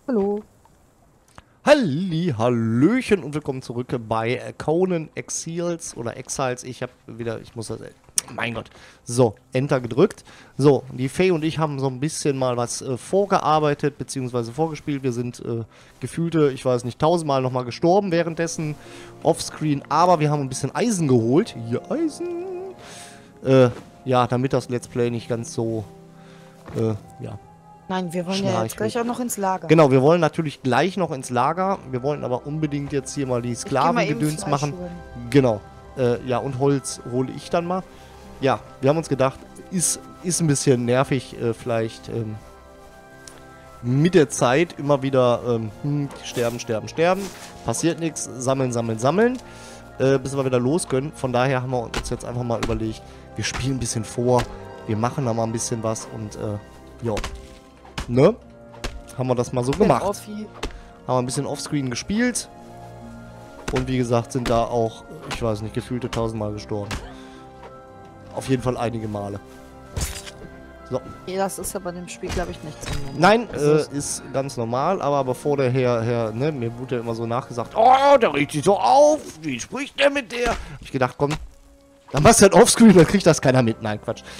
Hallo. Halli, Hallöchen und willkommen zurück bei Conan Exiles oder Exiles. Ich muss das, mein Gott. So, Enter gedrückt. So, die Faye und ich haben so ein bisschen mal was vorgearbeitet, beziehungsweise vorgespielt. Wir sind gefühlte, ich weiß nicht, 1000-mal nochmal gestorben währenddessen offscreen. Aber wir haben ein bisschen Eisen geholt. Hier, Eisen. Ja, damit das Let's Play nicht ganz so, ja. Nein, wir wollen ja jetzt gleich auch noch ins Lager. Genau, wir wollen natürlich gleich noch ins Lager. Wir wollen aber unbedingt jetzt hier mal die Sklavengedöns machen. Genau. Ja, und Holz hole ich dann mal. Ja, wir haben uns gedacht, ist ein bisschen nervig, vielleicht mit der Zeit immer wieder sterben. Passiert nichts, sammeln, bis wir wieder los können. Von daher haben wir uns jetzt einfach mal überlegt, wir spielen ein bisschen vor, wir machen da mal ein bisschen was und ja. Ne? Haben wir das mal so gemacht. Haben wir ein bisschen offscreen gespielt. Und wie gesagt, sind da auch, ich weiß nicht, gefühlte 1000-mal gestorben. Auf jeden Fall einige Male. So. Ja, das ist ja bei dem Spiel, glaube ich, nicht so normal. Nein, ist ganz normal, aber bevor der Herr, ne, mir wurde ja immer so nachgesagt, oh, der regt sich so auf, wie spricht der mit der? Hab ich gedacht, komm, dann machst du halt offscreen, dann kriegt das keiner mit. Nein, Quatsch.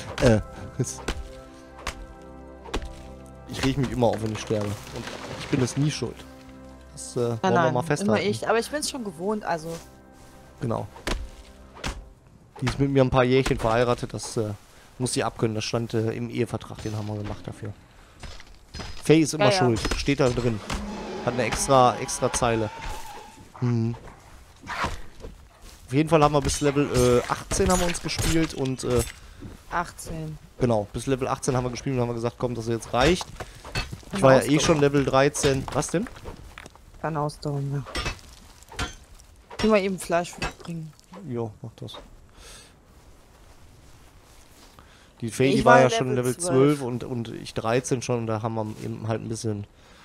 Ich reg mich immer auf, wenn ich sterbe. Und ich bin es nie schuld. Das wollen wir mal festhalten. Immer ich. Aber ich bin es schon gewohnt, also. Genau. Die ist mit mir ein paar Jährchen verheiratet. Das muss sie abkönnen. Das stand im Ehevertrag. Den haben wir gemacht dafür. Faye ist immer schuld. Steht da drin. Hat eine extra Zeile. Auf jeden Fall haben wir bis Level 18 haben wir uns gespielt. Und 18. Genau, bis Level 18 haben wir gespielt und haben gesagt, komm, dass jetzt reicht. Ich war ja eh schon Level 13. Was denn? Kann ausdauern, ja. Immer eben Fleisch bringen. Jo, mach das. Die Faye, die war ja schon Level 12 und ich 13 schon. Und da haben wir eben halt ein bisschen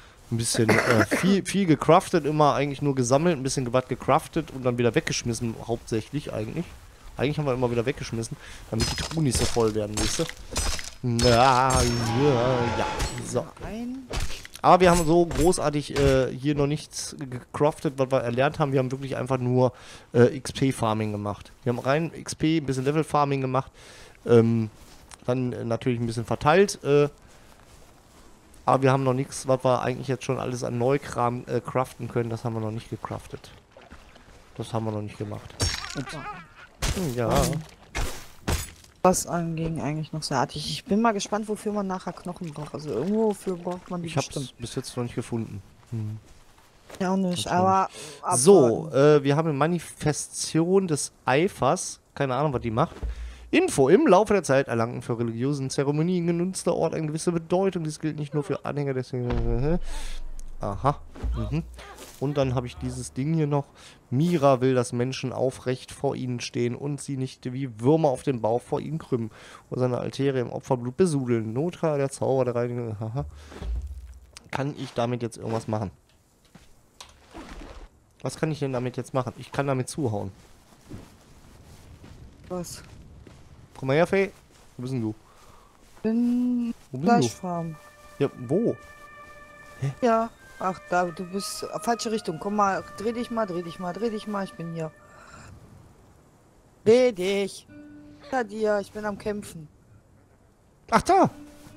viel gecraftet, immer eigentlich nur gesammelt, ein bisschen was gecraftet und dann wieder weggeschmissen, hauptsächlich eigentlich. Eigentlich haben wir immer wieder weggeschmissen, damit die Truhen nicht so voll werden, weißt du? Ja, so. Aber wir haben so großartig hier noch nichts gecraftet, was wir erlernt haben. Wir haben wirklich einfach nur XP-Farming gemacht. Wir haben rein XP, ein bisschen Level-Farming gemacht. Dann natürlich ein bisschen verteilt. Aber wir haben noch nichts, was wir eigentlich jetzt schon alles an Neukram craften können. Das haben wir noch nicht gecraftet. Das haben wir noch nicht gemacht. Ups. Ja. Was anging eigentlich noch sehr artig. Ich bin mal gespannt, wofür man nachher Knochen braucht. Also irgendwofür braucht man die bestimmt. Ich hab's bis jetzt noch nicht gefunden. Ja, auch nicht, aber... So, wir haben eine Manifestation des Eifers. Keine Ahnung, was die macht. Info. Im Laufe der Zeit erlangten für religiösen Zeremonien genutzter Ort eine gewisse Bedeutung. Dies gilt nicht nur für Anhänger des... Aha. Und dann habe ich dieses Ding hier noch. Mira will, dass Menschen aufrecht vor ihnen stehen und sie nicht wie Würmer auf den Bauch vor ihnen krümmen und seine Altäre im Opferblut besudeln. Notra, der Zauber der Reinigung. Aha. Kann ich damit jetzt irgendwas machen? Was kann ich denn damit jetzt machen? Ich kann damit zuhauen. Was? Komm mal her, Faye. Wo bist denn du? Wo bist Fleischfarm. Ja, wo? Hä? Ja. Ach, da, du bist falsche Richtung. Komm mal, dreh dich mal. Ich bin hier. Dreh dich. Hinter dir, ich bin am Kämpfen. Ach, da.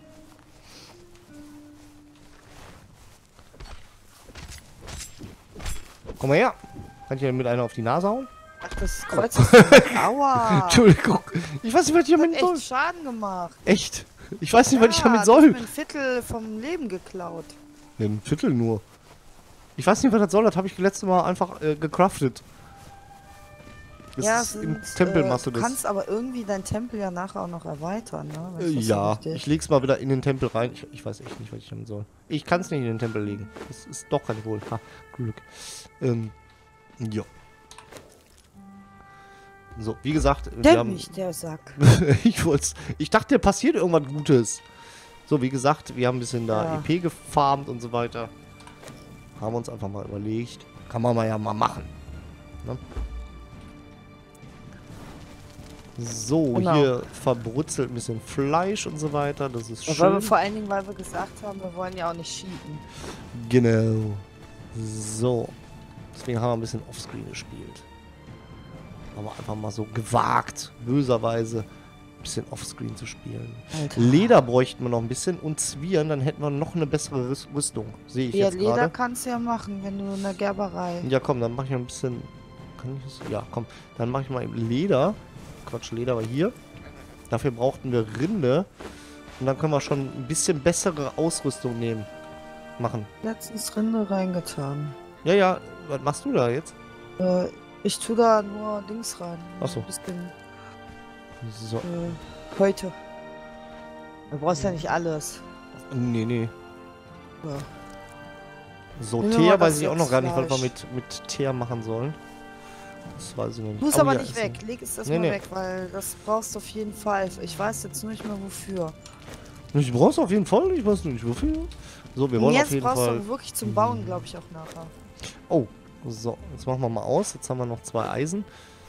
Komm mal her. Kann ich dir mit einer auf die Nase hauen? Ach, das Kreuz ist... Aua. Entschuldigung. Ich weiß nicht, was ich damit soll. Echt Schaden gemacht. Echt? Ich weiß nicht, was ich damit soll. Ich habe ein Viertel vom Leben geklaut. Ja, ein Viertel nur. Ich weiß nicht, was das soll. Das habe ich letztes Mal einfach gecraftet. Das ja, ist im Tempel machst du das. Du kannst aber irgendwie deinen Tempel ja nachher auch noch erweitern, ne? Ja, ich leg's mal wieder in den Tempel rein. Ich weiß echt nicht, was ich damit soll. Ich kann es nicht in den Tempel legen. Das ist doch kein Wohl. Ha, Glück. Ja. So, wie gesagt, wir haben... der Sack. Ich dachte, der passiert irgendwas Gutes. So, wie gesagt, wir haben ein bisschen da EP gefarmt und so weiter. Haben uns einfach mal überlegt. Kann man ja mal machen. Ne? So, Genau. hier verbrutzelt ein bisschen Fleisch und so weiter. Das ist schön. Weil wir, vor allen Dingen, weil wir gesagt haben, wir wollen ja auch nicht cheaten. Genau. So. Deswegen haben wir ein bisschen Offscreen gespielt. Haben wir einfach mal so gewagt, böserweise, ein bisschen Offscreen zu spielen. Alter. Leder bräuchten wir noch ein bisschen und Zwirn, dann hätten wir noch eine bessere Rüstung. Sehe ich Ja, jetzt Leder gerade. kannst du ja machen, wenn du in der Gerberei. Ja, komm, dann mache ich noch ein bisschen... Kann ich das? Ja, komm. Dann mache ich mal eben Leder. Quatsch, Leder war hier. Dafür brauchten wir Rinde. Und dann können wir schon ein bisschen bessere Ausrüstung machen. Letztens Rinde reingetan. Ja, ja. Was machst du da jetzt? Ich tue da nur Dings rein. Ach so. Ein bisschen, So. heute. Du brauchst ja nicht alles. Nee, nee. Ja. So, Nehmen wir Teer mal weiß das ich auch noch gar nicht, was wir Fleisch. mit Teer machen sollen. Das weiß ich noch nicht. Du musst Oh, aber ja, nicht ist weg. Leg es das Nee, mal nee. weg, weil das brauchst du auf jeden Fall. Ich weiß jetzt nur nicht mehr wofür. Ich brauch's auf jeden Fall, ich weiß nicht wofür. So, wir wollen auf Jetzt jeden brauchst Fall... du wirklich zum Bauen, glaube ich, auch nachher. Oh, so, jetzt machen wir mal aus. Jetzt haben wir noch 2 Eisen.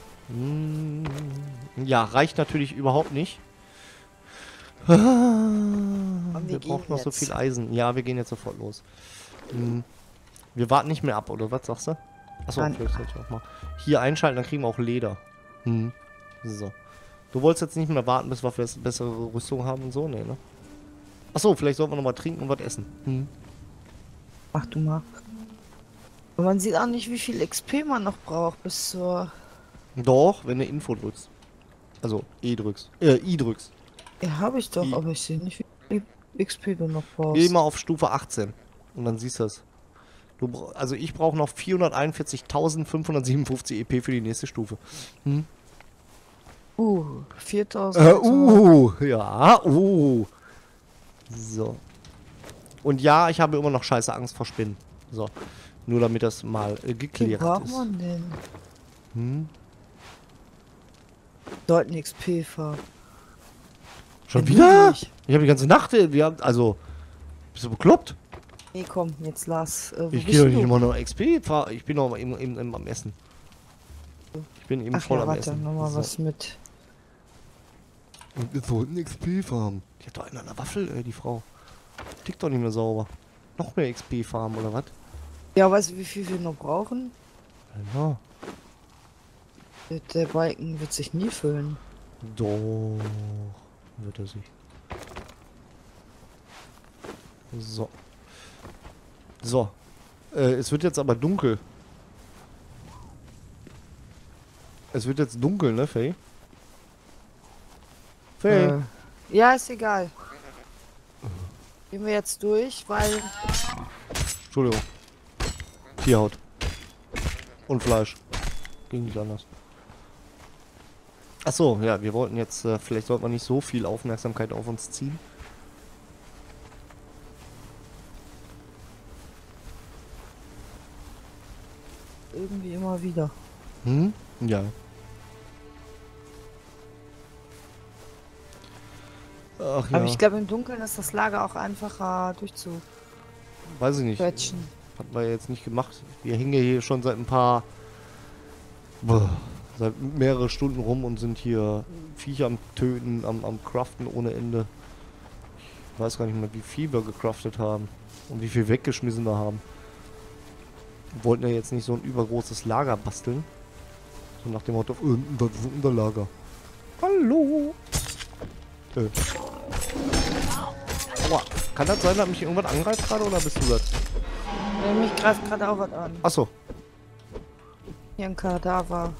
Ja, reicht natürlich überhaupt nicht. Wir wir brauchen gehen noch so jetzt. viel Eisen. Ja, wir gehen jetzt sofort los. Wir warten nicht mehr ab, oder was sagst du? Achso, Nein. vielleicht sollte ich auch mal hier einschalten, dann kriegen wir auch Leder. So. Du wolltest jetzt nicht mehr warten, bis wir bessere Rüstung haben und so? Nee, ne? Achso, vielleicht sollten wir noch mal trinken und was essen. Mach du mal. Und man sieht auch nicht, wie viel XP man noch braucht bis zur... Doch, wenn du Info drückst. Also, I drückst. Ja, habe ich doch, I. aber ich sehe nicht, wie viel XP du noch brauchst. Geh mal auf Stufe 18 und dann siehst du es. Also ich brauche noch 441.557 EP für die nächste Stufe. 4000. Ja, So. Und ja, ich habe immer noch scheiße Angst vor Spinnen. So. Nur damit das mal Wie geklärt braucht ist. man denn? Sollten XP fahren. Schon Ja, wieder? nicht. Ich habe die ganze Nacht, also, bist du bekloppt? Nee, komm, jetzt lass. Wo Ich bist gehe doch du? nicht immer noch XP, ich bin noch eben am Essen. Ich bin eben Ach voll ja, am warte, Essen. nochmal So. was mit. Und wir sollten XP farmen. Die hat doch einen an der Waffel, die Frau. Tickt doch nicht mehr sauber. Noch mehr XP farmen, oder was? Ja, weißt du, wie viel wir noch brauchen? Ja. Der Balken wird sich nie füllen. Doch. Wird er sich. So. So. Es wird jetzt aber dunkel. Es wird jetzt dunkel, ne, Faye? Faye? Ja, ist egal. Gehen wir jetzt durch, weil... Entschuldigung. Tierhaut. Und Fleisch. Ging nicht anders. Achso, ja, wir wollten jetzt, vielleicht sollten wir nicht so viel Aufmerksamkeit auf uns ziehen. Irgendwie immer wieder. Ja. Ach ja, Aber ich glaube, im Dunkeln ist das Lager auch einfacher durchzuquetschen. weiß ich nicht. Hat man jetzt nicht gemacht. Wir hängen hier schon seit seit mehrere Stunden rum und sind hier Viecher am Töten, am Craften ohne Ende. Ich weiß gar nicht mehr, wie viel wir gecraftet haben und wie viel weggeschmissen wir haben. Wir wollten ja jetzt nicht so ein übergroßes Lager basteln. So nach dem Motto, das ist unser Lager. Hallo! Aua. Kann das sein, dass mich irgendwas angreift gerade oder bist du das? Mich greift gerade auch was an. Achso. Hier ein Kadaver.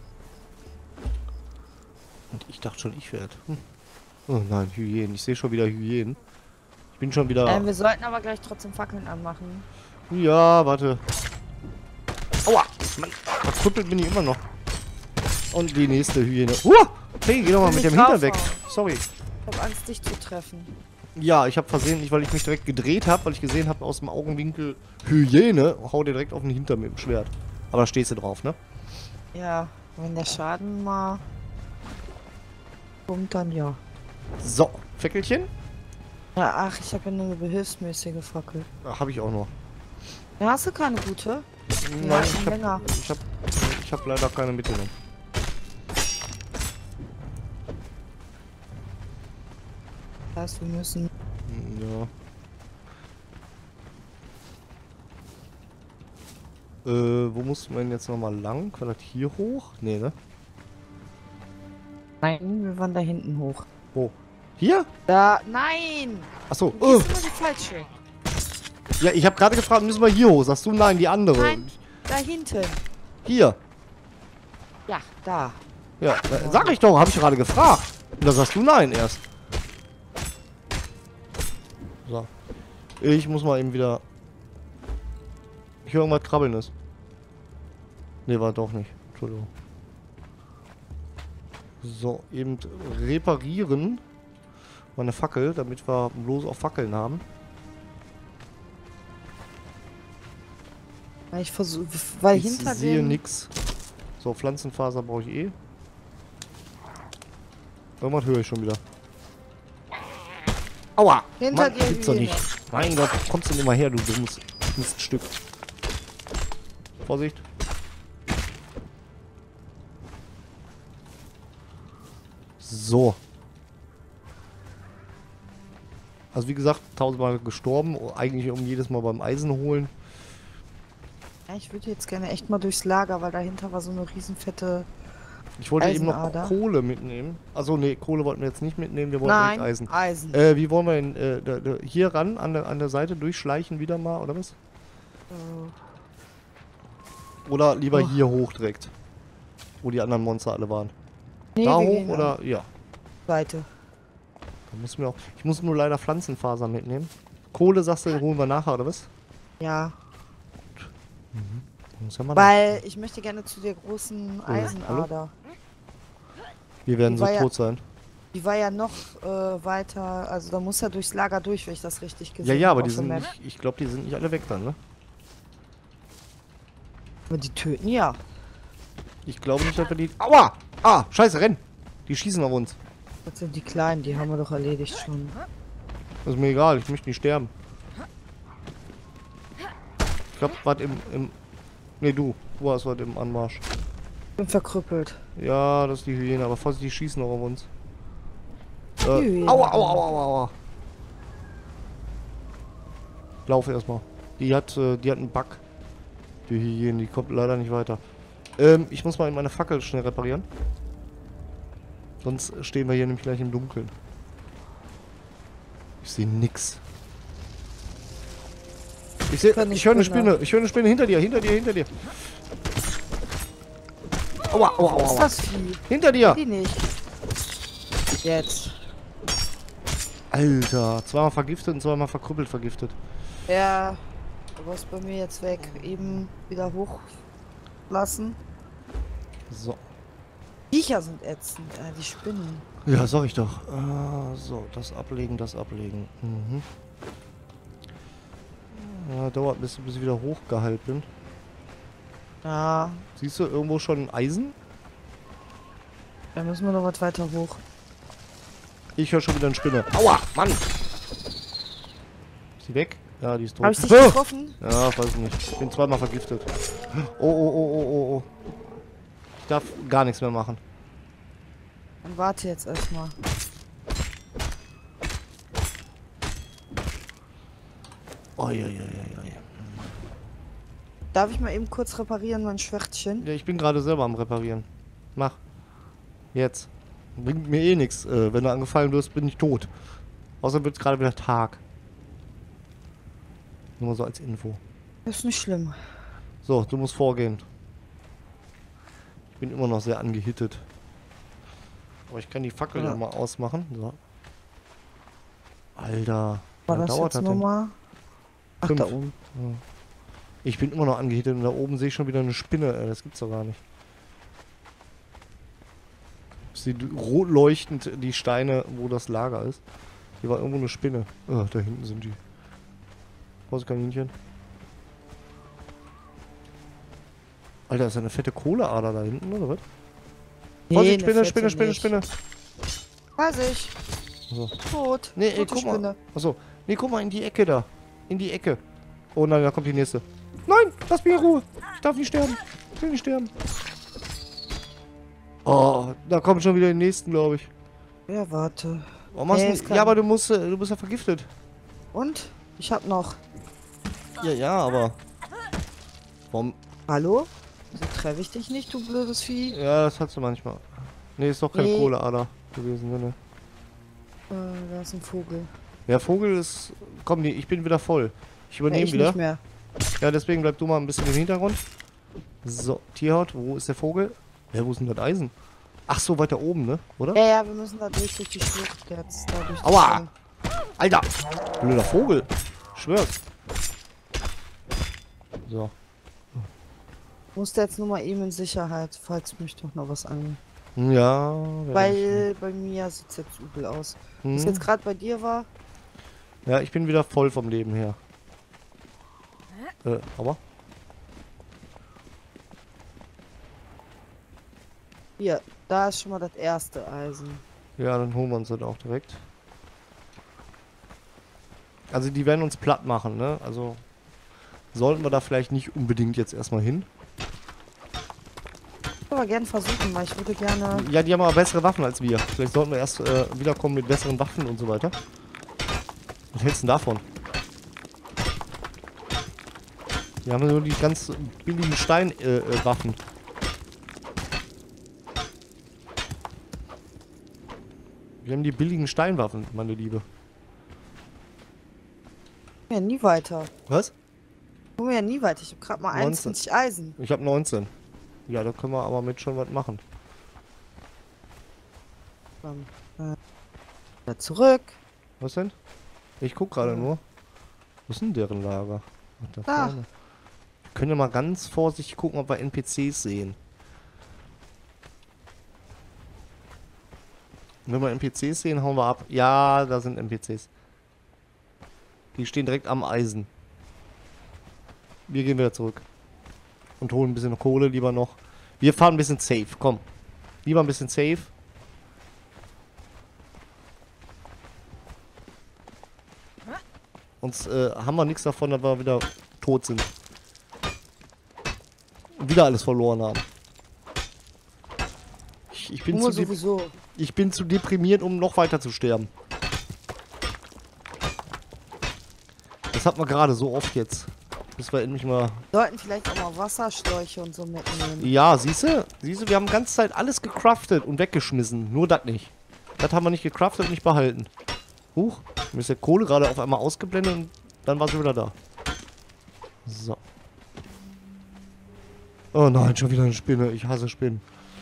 Und ich dachte schon, ich werde. Oh nein, Hyänen. Ich sehe schon wieder Hyänen. Ich bin schon wieder... Wir sollten aber gleich trotzdem Fackeln anmachen. Ja, warte. Aua! Mann, verkrüppelt bin ich immer noch. Und die nächste Hyäne. Hey, geh doch mal mit dem Hintern weg. Sorry. Ich hab Angst, dich zu treffen. Ja, ich habe versehentlich, weil ich mich direkt gedreht habe, weil ich gesehen habe aus dem Augenwinkel Hyäne, hau dir direkt auf den Hintern mit dem Schwert. Aber da stehst du drauf, ne? Ja, wenn der Schaden mal kommt, dann ja. So, Fäckelchen. Ja, ach, ich habe ja nur eine behilfsmäßige Fackel. Habe ich auch noch. Ja, hast du keine gute? Nein, schon länger. ich hab leider keine mitgenommen. Das heißt, wir müssen... Ja. Wo muss man jetzt nochmal lang? War das hier hoch? Nee, ne? Nein, wir waren da hinten hoch. Wo? Hier? Da, nein! Achso. Das ist immer die falsche. Ja, ich habe gerade gefragt, müssen wir hier hoch? Sagst du nein, die andere? Nein, da hinten. Hier. Ja, da. Ja, sag ich doch, habe ich gerade gefragt. Und da sagst du nein erst. So. Ich muss mal eben wieder... Ich höre irgendwas krabbeln ist. Ne, war doch nicht. Entschuldigung. So, eben reparieren. Meine Fackel, damit wir bloß auch Fackeln haben. Ich versuche, weil Ich hinter sehe dem... nix. So, Pflanzenfaser brauche ich eh. Irgendwas höre ich schon wieder. Aua! Hinter Mann, dir gibt's doch Hyäne. nicht. Mein Gott, wo kommst du denn immer her, du dummes Miststück? Vorsicht. So. Also wie gesagt, 1000-mal gestorben. Eigentlich um jedes Mal beim Eisen holen. Ja, ich würde jetzt gerne echt mal durchs Lager, weil dahinter war so eine riesenfette... Ich wollte eben noch Eisenader. Kohle mitnehmen. Also ne, Kohle wollten wir jetzt nicht mitnehmen. Wir wollten Nein, direkt Eisen. Eisen. Wie wollen wir denn hier ran, an der Seite durchschleichen wieder mal, oder was? Oder lieber hier hoch direkt. Wo die anderen Monster alle waren. Nee, Da wir hoch gehen oder? an Ja. die Seite. Da muss mir auch. Ich muss nur leider Pflanzenfaser mitnehmen. Kohle, sagst du, holen wir nachher, oder was? Ja, Muss ja mal weil ich möchte gerne zu der großen hallo? Eisenader. Wir werden die so war ja- tot sein. Die war ja noch weiter, also da muss er durchs Lager durch, wenn ich das richtig gesehen Ja, habe. ja, aber auf die der sind Map. nicht, ich glaube, die sind nicht alle weg dann, ne? Aber die töten ja. Ich glaube nicht, dass wir die... Aua! Ah, scheiße, renn! Die schießen auf uns. Das sind die Kleinen, die haben wir doch erledigt schon. Das ist mir egal, ich möchte nicht sterben. Ich hab was im... Ne, du hast was im Anmarsch. Ich bin verkrüppelt. Ja, das ist die Hyäne, aber Vorsicht, die schießen auch auf uns. Hyäne. Aua, aua, aua, aua, aua. Lauf erstmal. Die hat einen Bug. Die Hyäne, die kommt leider nicht weiter. Ich muss mal meine Fackel schnell reparieren. Sonst stehen wir hier nämlich gleich im Dunkeln. Ich sehe nix. Ich höre eine Spinne. Ich höre eine Spinne hinter dir, hinter dir. Aua, aua, aua, Was ist aua. das Vieh? Hinter dir. Die nicht. Jetzt. Alter, zweimal vergiftet und zweimal verkrüppelt vergiftet. Ja, aber ist bei mir jetzt weg. Eben wieder hochlassen. So. Viecher sind ätzend, die Spinnen. Ja, sag ich doch. So, das ablegen. Mhm. Ja, dauert ein bisschen, bis ich wieder hochgeheilt bin. Ja, Siehst du irgendwo schon Eisen? da müssen wir noch was weiter hoch. Ich höre schon wieder eine Spinne. Aua, Mann! Ist sie weg? Ja, die ist tot. Habe ich dich getroffen? Ja, weiß nicht. Ich bin zweimal vergiftet. Oh. Ich darf gar nichts mehr machen. Dann warte jetzt erstmal. Oi. Darf ich mal eben kurz reparieren, mein Schwertchen? Ja, ich bin gerade selber am Reparieren. Mach. Jetzt. Bringt mir eh nichts. Wenn du angefallen wirst, bin ich tot. Außer wird gerade wieder Tag. Nur mal so als Info. Ist nicht schlimm. So, du musst vorgehen. Ich bin immer noch sehr angehittet. Aber ich kann die Fackel Ja. noch mal ausmachen. So. Alter. War Wie lange das dauert jetzt das denn? nochmal? Ach, 5. da oben. Ich bin immer noch angehittet und da oben sehe ich schon wieder eine Spinne. Das gibt's doch gar nicht. Ich sehe rot leuchtend die Steine, wo das Lager ist. Hier war irgendwo eine Spinne. Da hinten sind die. Vorsicht, Kaninchen. Alter, ist da eine fette Kohleader da hinten, oder was? Vorsicht, eine Spinne, fette Spinne. nicht. Weiß ich. So. Tot. Nee, Tote guck mal. Spinne. Achso. Nee, guck mal in die Ecke da. In die Ecke. Oh nein, da kommt die nächste. Nein, lass mich in Ruhe. Ich darf nicht sterben. Ich will nicht sterben. Oh, da kommen schon wieder die nächsten, glaube ich. Ja, warte. Warum hast du... Ja, aber du bist ja vergiftet. Und? Ich hab noch. Ja, aber... Warum... Hallo? So treffe ich dich nicht, du blödes Vieh. Ja, das hast du manchmal. Nee, ist doch keine Kohleader gewesen, ne? Da ist ein Vogel. Ja, Vogel ist... Komm, ich bin wieder voll. Ich übernehme wieder. Nicht mehr. Ja, deswegen bleib du mal ein bisschen im Hintergrund. So, Tierhaut, wo ist der Vogel? Ja, wo ist denn das Eisen? Ach so, weiter oben, ne? Oder? Ja, wir müssen da durch die Schlucht jetzt. Da durch Aua! Alter! Blöder Vogel! Schwör's. So. Musste jetzt nur mal eben in Sicherheit, falls mich doch noch was an. Ja. Weil bei mir sieht's jetzt übel aus. Was jetzt gerade bei dir war? Ja, ich bin wieder voll vom Leben her. Aber? Hier, da ist schon mal das erste Eisen. Ja, dann holen wir uns das auch direkt. Also die werden uns platt machen, ne? Also sollten wir da vielleicht nicht unbedingt jetzt erstmal hin. Ich würde aber gerne versuchen, weil ich würde gerne... Ja, die haben aber bessere Waffen als wir. Vielleicht sollten wir erst wiederkommen mit besseren Waffen und so weiter. Was hältst du denn davon? Die haben nur die ganz billigen Steinwaffen. Wir haben die billigen Steinwaffen, meine Liebe. Ja, nie weiter. Was? Kommen wir ja nie weiter. Ich habe gerade mal 19. 21 Eisen. Ich habe 19. Ja, da können wir aber mit schon was machen. Wieder zurück. Was denn? Ich guck gerade nur. Wo ist denn deren Lager? Ach, da vorne. Wir können ja mal ganz vorsichtig gucken, ob wir NPCs sehen. Wenn wir NPCs sehen, hauen wir ab. Ja, da sind NPCs. Die stehen direkt am Eisen. Wir gehen wieder zurück. Und holen ein bisschen Kohle lieber noch. Wir fahren ein bisschen safe, komm. Lieber ein bisschen safe. Sonst haben wir nichts davon, dass wir wieder tot sind. Und wieder alles verloren haben. Ich bin zu deprimiert, um noch weiter zu sterben. Das hat man gerade so oft jetzt. Bis wir endlich mal... Sollten vielleicht auch mal Wasserschläuche und so mitnehmen. Ja, siehst du? Wir haben die ganze Zeit alles gecraftet und weggeschmissen. Nur das nicht. Das haben wir nicht gecraftet und nicht behalten. Huch, mir ist der Kohle gerade auf einmal ausgeblendet und dann war sie wieder da. So. Oh nein, schon wieder eine Spinne. Ich hasse Spinnen.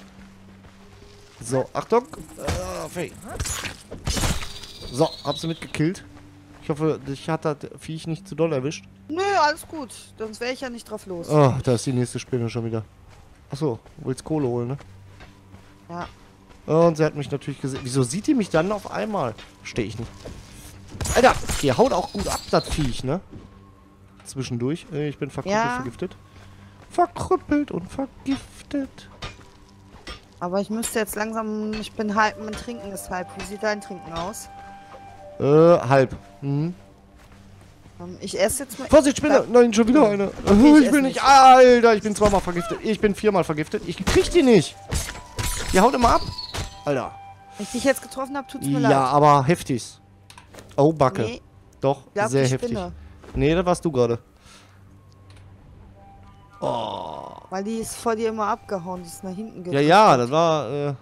So, Achtung. So, hab sie mitgekillt. Ich hoffe, dich hat das Viech nicht zu doll erwischt. Nö, alles gut. Sonst wäre ich ja nicht drauf los. Oh, da ist die nächste Spinne schon wieder. Achso, willst Kohle holen, ne? Ja. Und sie hat mich natürlich gesehen. Wieso sieht die mich dann auf einmal? Verstehe ich nicht. Alter, der haut auch gut ab, das Viech, ne? Zwischendurch. Ich bin verkrüppelt, vergiftet. Verkrüppelt und vergiftet. Aber ich müsste jetzt langsam... Ich bin halb mit Trinken deshalb. Wie sieht dein Trinken aus? Halb. Mhm. Ich esse jetzt mal... Vorsicht, Spinne! Nein, schon wieder eine. Okay, ich will nicht. Alter, ich bin zweimal vergiftet. Ich bin viermal vergiftet. Ich krieg die nicht. Die haut immer ab. Alter. Wenn ich dich jetzt getroffen habe, tut's mir leid. Ja, aber heftig. Oh, Backe. Nee, Doch, sehr heftig. Nee, das warst du gerade. Oh. Weil die ist vor dir immer abgehauen. Die ist nach hinten gegangen. Ja, ja, das war,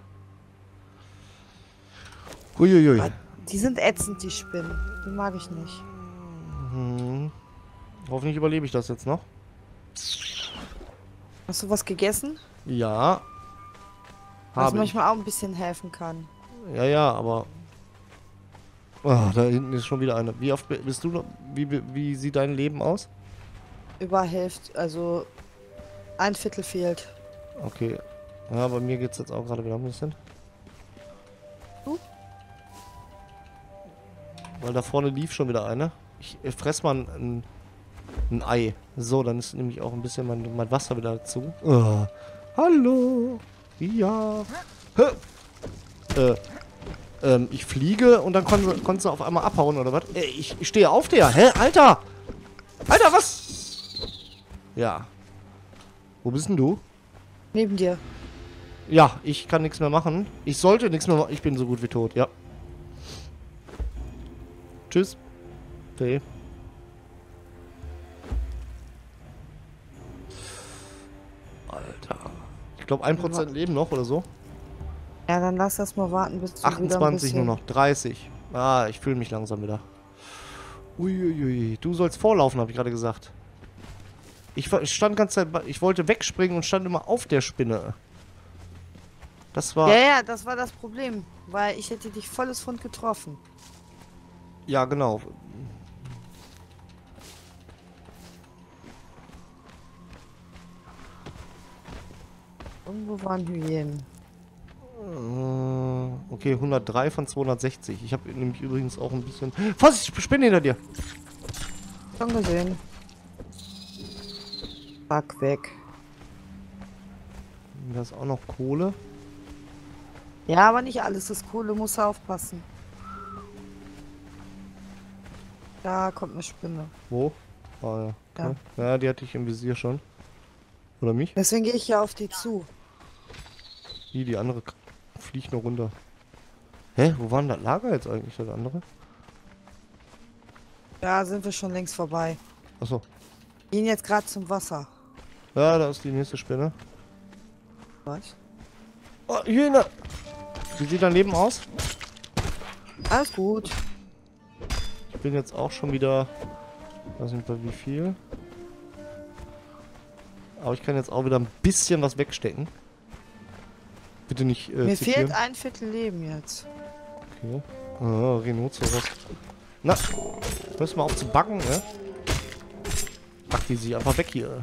Huiuiui. Die sind ätzend, die Spinnen. Die mag ich nicht. Mhm. Hoffentlich überlebe ich das jetzt noch. Hast du was gegessen? Ja. Was manchmal auch ein bisschen helfen kann. Ja, ja, aber... Oh, da hinten ist schon wieder eine. Wie oft bist du noch... Wie sieht dein Leben aus? Über Hälfte, also... Ein Viertel fehlt. Okay. Ja, bei mir geht's jetzt auch gerade wieder ein bisschen. Weil da vorne lief schon wieder eine. Ich fress mal ein Ei. So, dann ist nämlich auch ein bisschen mein Wasser wieder dazu. Oh. Hallo. Ja. Ich fliege und dann konntest du auf einmal abhauen, oder was? Ich stehe auf der. Hä? Alter! Alter, was? Ja. Wo bist denn du? Neben dir. Ja, ich kann nichts mehr machen. Ich sollte nichts mehr machen. Ich bin so gut wie tot, ja. Tschüss. Okay. Alter. Ich glaube 1% leben noch oder so. Ja, dann lass das mal warten, bis du 28 nur noch. 30. Ah, ich fühle mich langsam wieder. Uiuiui. Du sollst vorlaufen, habe ich gerade gesagt. Ich stand ganze Zeit, ich wollte wegspringen und stand immer auf der Spinne. Das war... Ja, das war das Problem. Weil ich hätte dich volles Fund getroffen. Ja, genau. Irgendwo waren Hyänen. Okay, 103 von 260. Ich habe nämlich übrigens auch ein bisschen... Vorsicht, Spinne hinter dir! Schon gesehen. Fuck, weg. Da ist auch noch Kohle. Ja, aber nicht alles ist Kohle, muss aufpassen. Da kommt eine Spinne. Wo? Ah ja. Okay. Ja, die hatte ich im Visier schon. Oder mich? Deswegen gehe ich ja auf die zu. Die andere fliegt nur runter. Hä? Wo war denn das Lager jetzt eigentlich, das andere? Da sind wir schon längst vorbei. Achso. Gehen jetzt gerade zum Wasser. Ja, da ist die nächste Spinne. Was? Oh, Hyäne! Wie sieht dein Leben aus? Alles gut. Ich bin jetzt auch schon wieder... weiß nicht bei wie viel. Aber ich kann jetzt auch wieder ein bisschen was wegstecken. Bitte nicht Mir zitieren. fehlt ein Viertel Leben jetzt. Okay. Ah, Rhinoceros. Na, hörst du mal auf zu backen, ne? Back die sich einfach weg hier.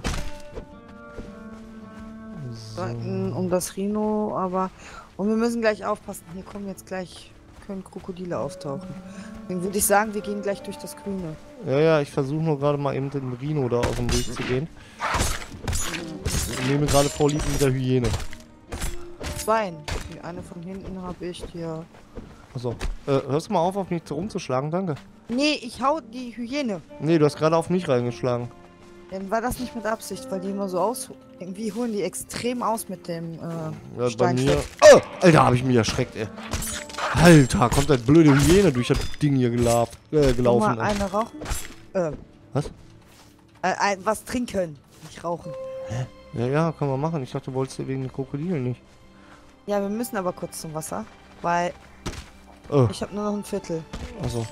So. Um das Rhino, aber... Und wir müssen gleich aufpassen. Hier kommen jetzt gleich... können Krokodile auftauchen. Deswegen würde ich sagen, wir gehen gleich durch das Grüne. Ja, ich versuche nur gerade mal eben den Rhino da auf den Weg zu gehen. Ich nehme gerade Vorlieb mit der Hyäne. Zwei. Die eine von hinten habe ich hier. Achso. Hörst du mal auf mich rumzuschlagen? Danke. Nee, ich hau die Hyäne. Nee, du hast gerade auf mich reingeschlagen. Dann war das nicht mit Absicht, weil die immer so aus... Irgendwie holen die extrem aus mit dem Ja, bei Steinschlag. mir... Oh, Alter, habe ich mich erschreckt, ey. Alter, kommt eine blöde Hyäne durch das Ding hier gelaufen. Mal eine rauchen? Was? Was trinken, nicht rauchen. Hä? Ja, kann man machen. Ich dachte, du wolltest wegen den Krokodilen nicht. Ja, wir müssen aber kurz zum Wasser, weil ich habe nur noch ein Viertel. Achso.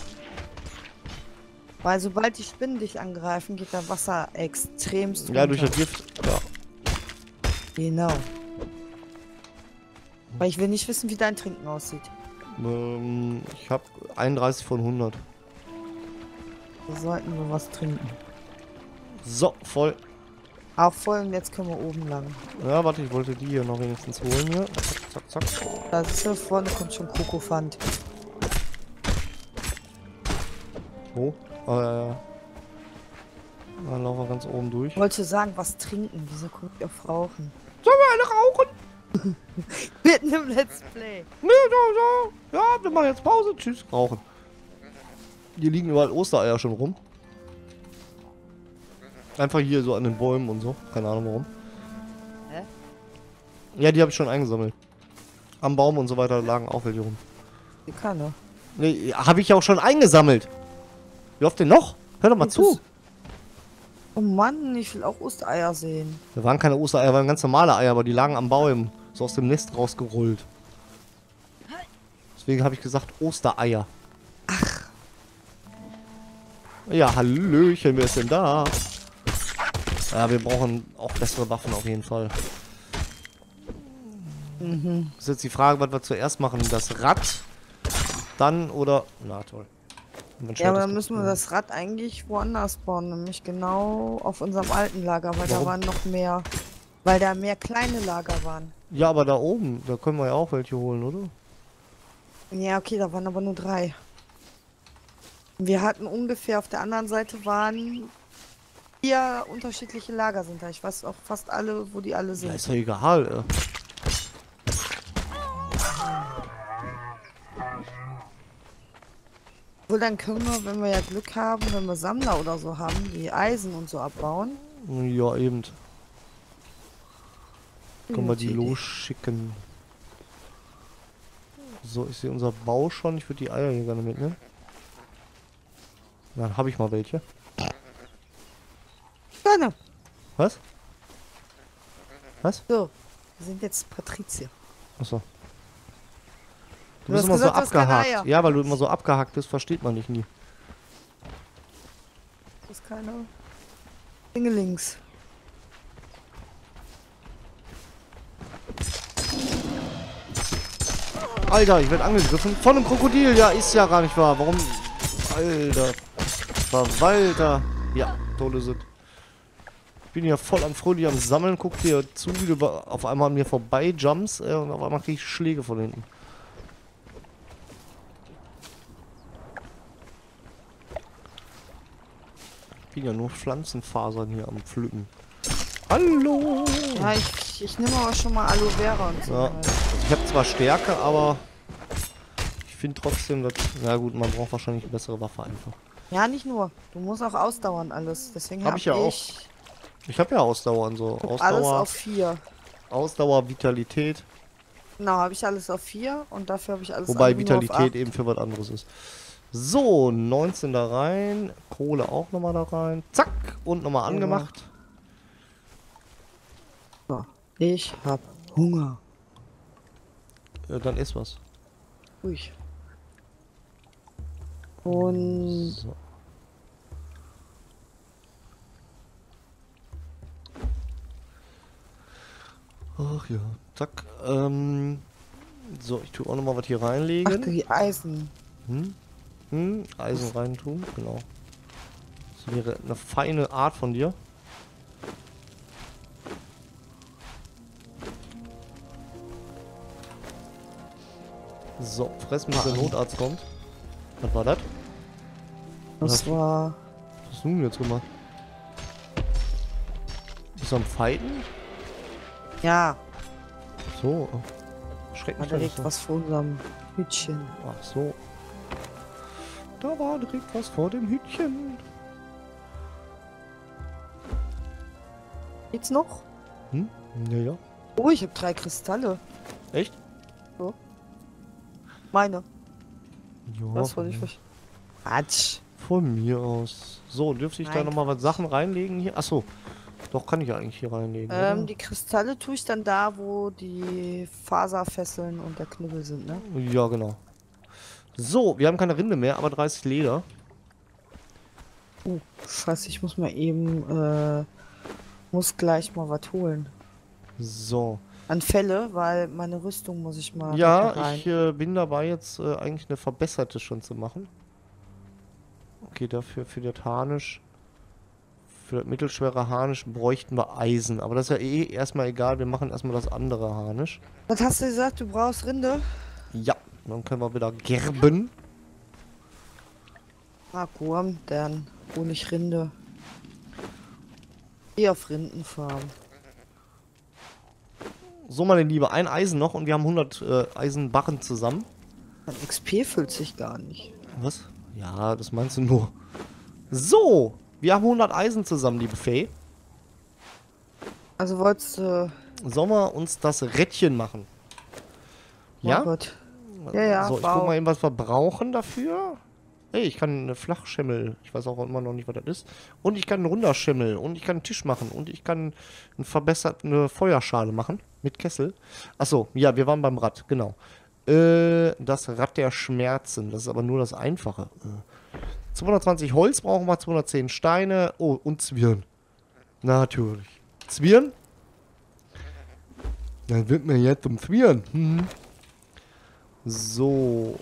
Weil sobald die Spinnen dich angreifen, geht das Wasser extremst runter. Ja, durch das Gift. Ja. Genau. Weil ich will nicht wissen, wie dein Trinken aussieht. Ich habe 31 von 100. Da sollten wir was trinken. So, voll. Auch voll und jetzt können wir oben lang. Ja, warte, ich wollte die hier noch wenigstens holen hier. Zack, zack, zack. Da ist hier vorne kommt schon Kokofant. Wo? Ah, ja. Dann laufen wir ganz oben durch. Ich wollte sagen, was trinken. Wieso guckt ihr auf Rauchen? Sollen wir eine rauchen? Mitten im Let's Play. Nee, so. Ja, wir machen jetzt Pause. Tschüss, rauchen. Hier liegen überall Ostereier schon rum. Einfach hier so an den Bäumen und so. Keine Ahnung warum. Hä? Ja, die habe ich schon eingesammelt. Am Baum und so weiter lagen auch welche rum. Die Kanne. Nee, habe ich ja auch schon eingesammelt. Wie oft denn noch? Hör doch mal zu. Oh Mann, ich will auch Ostereier sehen. Da waren keine Ostereier, waren ganz normale Eier, aber die lagen am Baum. So aus dem Nest rausgerollt. Deswegen habe ich gesagt Ostereier. Ach. Ja, hallöchen, wer ist denn da? Ja, wir brauchen auch bessere Waffen auf jeden Fall. Mhm. Das ist jetzt die Frage, was wir zuerst machen. Das Rad, dann oder... Na toll. Ja, aber dann müssen wir das Rad eigentlich woanders bauen. Nämlich genau auf unserem alten Lager, weil Warum? da waren noch mehr... Weil da mehr kleine Lager waren. Ja, aber da oben, da können wir ja auch welche holen, oder? Ja, okay, da waren aber nur 3. Wir hatten ungefähr auf der anderen Seite waren 4 unterschiedliche Lager sind da. Ich weiß auch fast alle, wo die alle Ja, sind. ist doch egal, ey. Wohl, dann können wir, wenn wir ja Glück haben, wenn wir Sammler oder so haben, die Eisen und so abbauen. Ja, eben. Können wir die Gute Idee. losschicken. So, ich sehe unser Bau schon. Ich würde die Eier hier gerne mitnehmen. Dann habe ich mal welche. Gerne. Was? Was? So, wir sind jetzt Patrizier. Achso. Du Du bist hast immer so gesagt, du hast keine abgehakt. Eier. Ja, weil du immer so abgehakt bist, versteht man dich nie. Das ist keine Dingelings. Alter, ich werde angegriffen. Von einem Krokodil. Ja, ist ja gar nicht wahr. Warum? Alter. Verwalter. Ja, Tode sind. Ich bin hier voll fröhlich am Sammeln. Guck dir zu, wie du auf einmal an mir vorbei jumps. Und auf einmal krieg ich Schläge von hinten. Ich bin ja nur Pflanzenfasern hier am Pflücken. Hallo! Ja, ich nehme aber schon mal Aloe Vera und so. Ja. Halt. Also ich habe zwar Stärke, aber ich finde trotzdem, dass... Na gut, man braucht wahrscheinlich eine bessere Waffe einfach. Ja, nicht nur. Du musst auch ausdauern alles. Deswegen Hab habe ich ja auch. Ich habe ja Ausdauer und so. alles auf 4. Ausdauer, Vitalität. Genau, habe ich alles auf 4 und dafür habe ich alles Wobei andere nur auf Vitalität 8. eben für was anderes ist. So, 19 da rein. Kohle auch nochmal da rein. Zack. Und nochmal angemacht. So, ich hab Hunger. Dann isst was. Ui. Und So. Ach ja. Zack. So, ich tue auch nochmal was hier reinlegen. ach, die Eisen. Eisen reintun, genau. Das wäre eine feine Art von dir. So, fressen, bis der Notarzt kommt. Was war das? Das war... Was hast du denn jetzt gemacht? Bist du am Fighten? Ja, So. Schreck mich war doch nicht direkt so. was vor unserem Hütchen. Ach so. Da war direkt was vor dem Hütchen. Geht's noch? Hm? Naja. Oh, ich habe 3 Kristalle. Echt? Meine. Ja. Was wollte ich was? Quatsch. Von mir aus. So, dürfte ich da Nein, nochmal was Sachen reinlegen hier? Achso. Doch, kann ich ja eigentlich hier reinlegen. oder? Die Kristalle tue ich dann da, wo die Faserfesseln und der Knüppel sind, ne? Ja, genau. So, wir haben keine Rinde mehr, aber 30 Leder. Scheiße, ich muss mal eben, muss gleich mal was holen. So. An Felle, weil meine Rüstung muss ich mal Ja, rein. ich bin dabei jetzt eigentlich eine verbesserte schon zu machen. Okay, dafür für das Harnisch, für das mittelschwere Harnisch bräuchten wir Eisen. Aber das ist ja eh erstmal egal, wir machen erstmal das andere Harnisch. Was hast du gesagt, du brauchst Rinde? Ja, dann können wir wieder gerben. Ah, komm, dann hole ich Rinde. Geh auf Rindenfarm. So, meine Liebe, ein Eisen noch und wir haben 100 Eisenbarren zusammen. Mein XP füllt sich gar nicht. Was? Ja, das meinst du nur. So, wir haben 100 Eisen zusammen, liebe Fee. Also wolltest du... Sollen wir uns das Rädchen machen? Ja? Oh Gott. Ja, ja, So, ich guck mal eben, was wir brauchen dafür. Hey, ich kann eine Flachschimmel. Ich weiß auch immer noch nicht, was das ist. Und ich kann einen Runderschimmel. Und ich kann einen Tisch machen. Und ich kann eine Feuerschale machen. Mit Kessel. Achso, ja, wir waren beim Rad. Genau. Das Rad der Schmerzen. Das ist aber nur das Einfache. 220 Holz brauchen wir. 210 Steine. Oh, und Zwirn. Natürlich. Zwirn? Dann wird mir jetzt um Zwirn. So.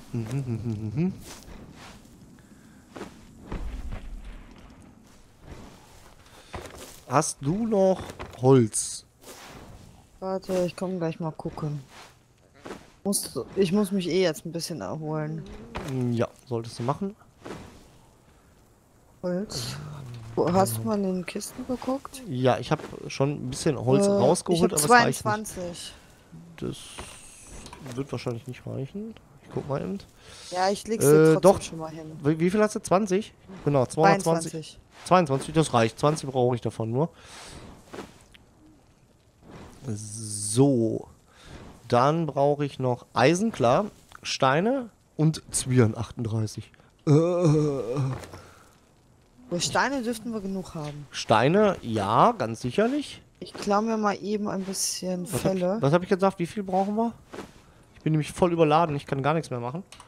Hast du noch Holz? Warte, ich komme gleich mal gucken. Ich muss mich eh jetzt ein bisschen erholen. Ja, solltest du machen. Holz. Hast du mal in den Kisten geguckt? Ja, ich habe schon ein bisschen Holz rausgeholt, ich aber hab es reicht nicht. 22. Das wird wahrscheinlich nicht reichen. Ich guck mal eben. Ja, ich leg's dir trotzdem doch. schon mal hin. Wie viel hast du? 20? Genau, 220. 22. 22, das reicht. 20 brauche ich davon nur. So. Dann brauche ich noch Eisen, klar. Steine und Zwirn, 38. So, Steine dürften wir genug haben. Steine, ja, ganz sicherlich. Ich klaue mir mal eben ein bisschen Felle. Was hab ich gesagt? Wie viel brauchen wir? Ich bin nämlich voll überladen. Ich kann gar nichts mehr machen.